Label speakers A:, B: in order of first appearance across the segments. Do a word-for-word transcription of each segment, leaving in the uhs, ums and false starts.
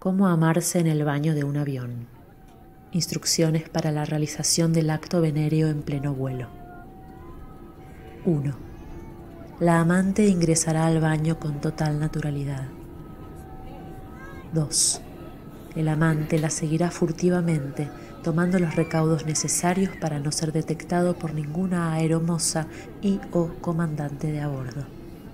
A: Cómo amarse en el baño de un avión. Instrucciones para la realización del acto venéreo en pleno vuelo. uno. La amante ingresará al baño con total naturalidad. dos. El amante la seguirá furtivamente, tomando los recaudos necesarios para no ser detectado por ninguna aeromoza y o comandante de a bordo.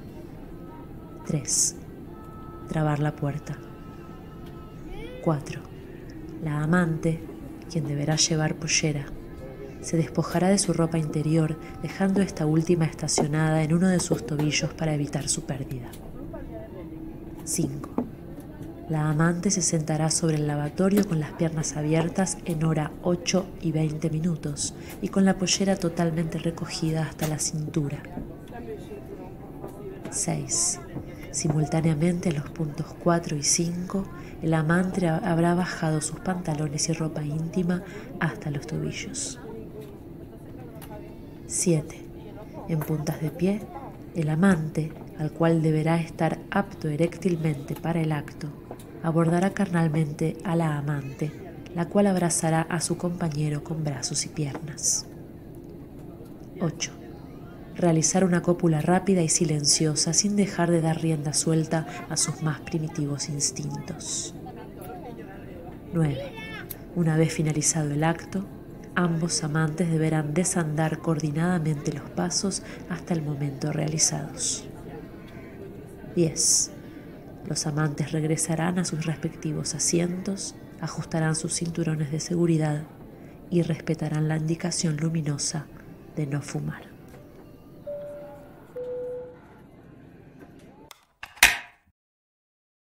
A: tres. Trabar la puerta. cuatro. La amante, quien deberá llevar pollera, se despojará de su ropa interior, dejando esta última estacionada en uno de sus tobillos para evitar su pérdida. cinco. La amante se sentará sobre el lavatorio con las piernas abiertas en hora ocho y veinte minutos y con la pollera totalmente recogida hasta la cintura. seis. Simultáneamente a los puntos cuatro y cinco, el amante habrá bajado sus pantalones y ropa íntima hasta los tobillos. siete. En puntas de pie, el amante, al cual deberá estar apto eréctilmente para el acto, abordará carnalmente a la amante, la cual abrazará a su compañero con brazos y piernas. ocho. Realizar una cópula rápida y silenciosa sin dejar de dar rienda suelta a sus más primitivos instintos. nueve. Una vez finalizado el acto, ambos amantes deberán desandar coordinadamente los pasos hasta el momento realizados. diez. Los amantes regresarán a sus respectivos asientos, ajustarán sus cinturones de seguridad y respetarán la indicación luminosa de no fumar.